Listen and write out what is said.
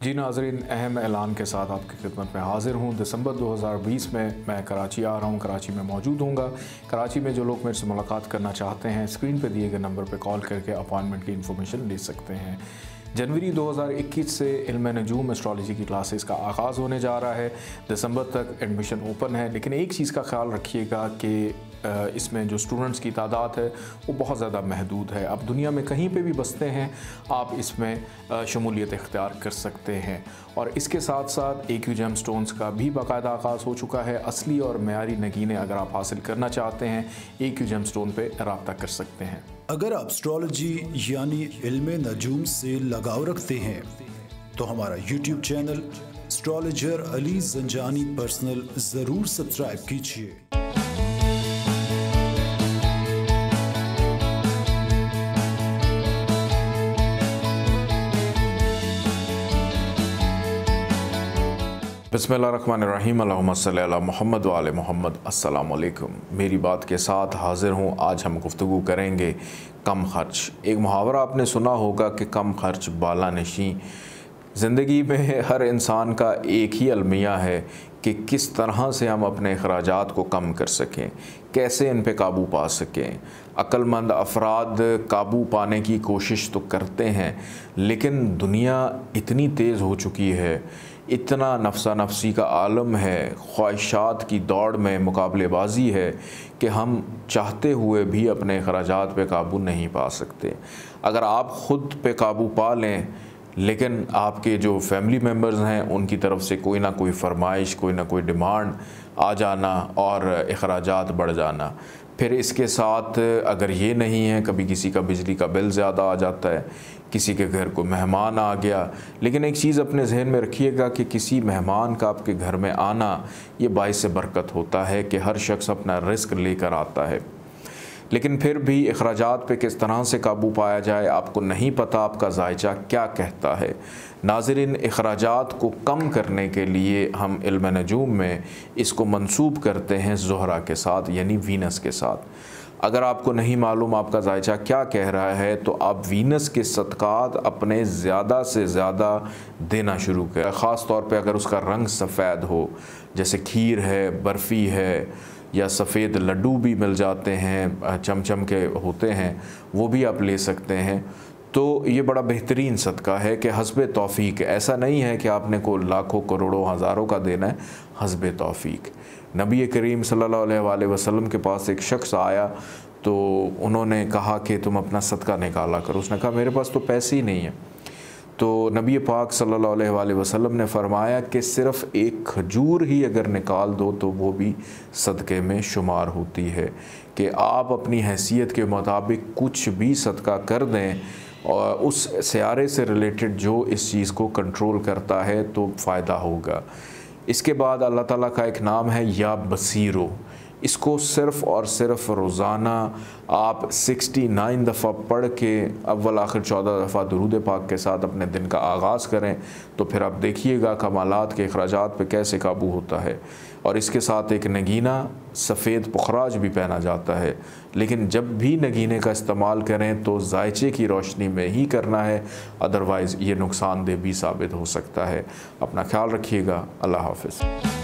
जी नाज़रीन, अहम ऐलान के साथ आपकी खिदमत में हाज़िर हूँ। दिसंबर 2020 में मैं कराची आ रहा हूँ, कराची में मौजूद हूँगा। कराची में जो लोग मेरे से मुलाकात करना चाहते हैं, स्क्रीन पे दिए गए नंबर पे कॉल करके अपॉइंटमेंट की इन्फॉर्मेशन ले सकते हैं। जनवरी 2021 से इल्म नजूम एस्ट्रोलॉजी की क्लासेस का आगाज़ होने जा रहा है। दिसंबर तक एडमिशन ओपन है, लेकिन एक चीज़ का ख्याल रखिएगा कि इसमें जो स्टूडेंट्स की तादाद है वो बहुत ज़्यादा महदूद है। अब दुनिया में कहीं पे भी बसते हैं आप इसमें शमूलियत इख्तियार कर सकते हैं। और इसके साथ साथ AQ जेमस्टोन्स का भी बाकायदा आगाज़ हो चुका है। असली और मयारी नगीने अगर आप हासिल करना चाहते हैं, AQ जेमस्टोन पे रब्ता कर सकते हैं। अगर आप एस्ट्रोलॉजी यानी इल्म नजूम से लगाव रखते हैं तो हमारा YouTube channel astrologer Ali Zanjani personal ज़रूर सब्सक्राइब कीजिए। बिस्मिल्लाहिर्रहमानिर्रहीम, अल्लाहुम्मा सल्ली अला मुहम्मद व आले मुहम्मद। अस्सलाम वालेकुम। मेरी बात के साथ हाज़िर हूँ। आज हम गुफ्तगू करेंगे कम खर्च। एक मुहावरा आपने सुना होगा कि कम खर्च बाला नशीं। ज़िंदगी में हर इंसान का एक ही अलमिया है कि किस तरह से हम अपने अखराजात को कम कर सकें, कैसे इन पे काबू पा सकें। अक्लमंद अफराद काबू पाने की कोशिश तो करते हैं, लेकिन दुनिया इतनी तेज़ हो चुकी है, इतना नफ्सा नफसी का आलम है, ख्वाहिशात की दौड़ में मुकाबलेबाजी है कि हम चाहते हुए भी अपने अखराजात पे काबू नहीं पा सकते। अगर आप ख़ुद पे काबू पा लें, लेकिन आपके जो फैमिली मेम्बर्स हैं उनकी तरफ से कोई ना कोई फरमाइश, कोई ना कोई डिमांड आ जाना और अखराजात बढ़ जाना। फिर इसके साथ अगर ये नहीं है, कभी किसी का बिजली का बिल ज़्यादा आ जाता है, किसी के घर को मेहमान आ गया। लेकिन एक चीज़ अपने जहन में रखिएगा कि किसी मेहमान का आपके घर में आना ये बाइस बरकत होता है कि हर शख्स अपना रिस्क लेकर आता है। लेकिन फिर भी अखराजात पे किस तरह से काबू पाया जाए, आपको नहीं पता आपका जायचा क्या कहता है। नाज़रीन, अखराजात को कम करने के लिए हम इल्म नजूम में इसको मंसूब करते हैं ज़ोहरा के साथ, यानी वीनस के साथ। अगर आपको नहीं मालूम आपका जायचा क्या कह रहा है, तो आप वीनस के सदक़ात अपने ज़्यादा से ज़्यादा देना शुरू करें। ख़ास तौर पे अगर उसका रंग सफ़ेद हो, जैसे खीर है, बर्फ़ी है, या सफ़ेद लड्डू भी मिल जाते हैं, चमचम के होते हैं, वो भी आप ले सकते हैं। तो ये बड़ा बेहतरीन सदका है कि हस्बे तौफ़ीक। ऐसा नहीं है कि आपने को लाखों करोड़ों हज़ारों का देना है, हस्बे तौफ़ीक। नबी करीम सल्लल्लाहु अलैहि वसल्लम के पास एक शख्स आया तो उन्होंने कहा कि तुम अपना सदका निकाला करो। उसने कहा मेरे पास तो पैसे ही नहीं है। तो नबी पाक सल्लल्लाहु अलैहि वसल्लम ने फरमाया कि सिर्फ़ एक खजूर ही अगर निकाल दो तो वो भी सदक़े में शुमार होती है। कि आप अपनी हैसियत के मुताबिक कुछ भी सदका कर दें और उस सियारे से रिलेटेड जो इस चीज़ को कंट्रोल करता है तो फ़ायदा होगा। इसके बाद अल्लाह ताला का एक नाम है या बसीरो। इसको सिर्फ़ और सिर्फ रोज़ाना आप 69 दफ़ा पढ़ के अव्वल आखिर 14 दफ़ा दुरूद पाक के साथ अपने दिन का आगाज़ करें, तो फिर आप देखिएगा कमालात के अखराजात पे कैसे काबू होता है। और इसके साथ एक नगीना सफ़ेद पुखराज भी पहना जाता है, लेकिन जब भी नगीने का इस्तेमाल करें तो जायचे की रोशनी में ही करना है, अदरवाइज़ ये नुकसानदेह भी साबित हो सकता है। अपना ख्याल रखिएगा। अल्लाह हाफ़िज़।